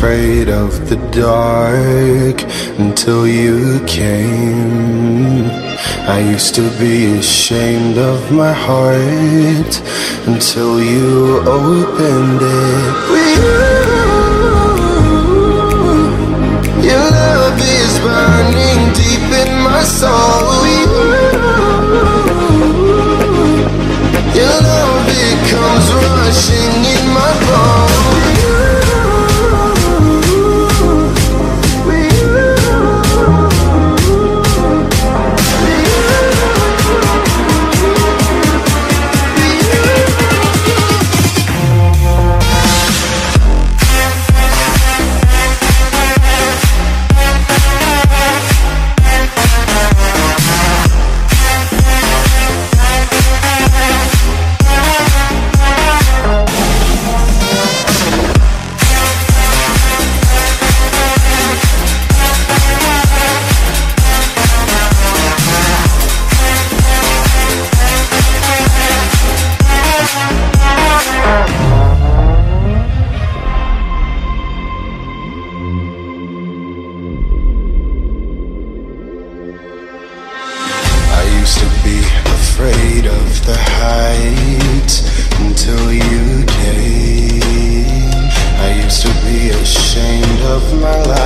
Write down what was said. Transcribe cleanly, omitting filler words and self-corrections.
afraid of the dark until you came. I used to be ashamed of my heart until you opened it. Your love is burning deep in my soul. Your love, it comes rushing in my bones. Afraid of the heights until you came. I used to be ashamed of my life